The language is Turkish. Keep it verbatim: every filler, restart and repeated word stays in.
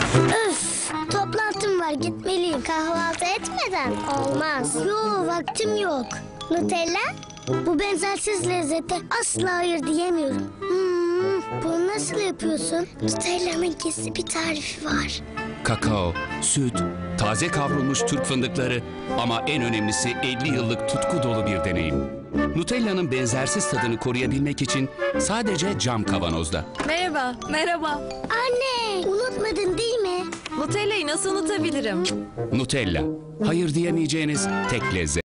Öf, toplantım var, gitmeliyim. Kahvaltı etmeden olmaz. Yo, vaktim yok. Nutella? Bu benzersiz lezzete asla hayır diyemiyorum. Hmm, bunu nasıl yapıyorsun? Nutella'nın gizli bir tarifi var. Kakao, süt, taze kavrulmuş Türk fındıkları ama en önemlisi elli yıllık tutku dolu bir deneyim. Nutella'nın benzersiz tadını koruyabilmek için sadece cam kavanozda. Merhaba, merhaba. Anne, unutmadın değil mi? Nutella'yı nasıl unutabilirim? Nutella, hayır diyemeyeceğiniz tek lezzet.